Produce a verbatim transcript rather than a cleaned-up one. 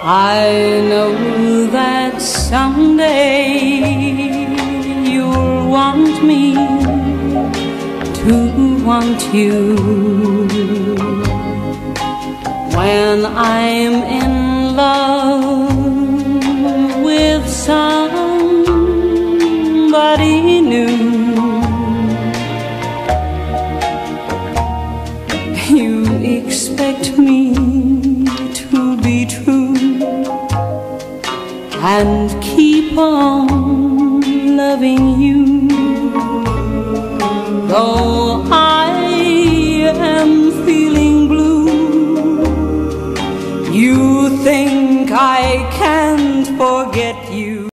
I know that someday you'll want me to want you. When I'm in love with somebody new, you expect me to be true and keep on loving you.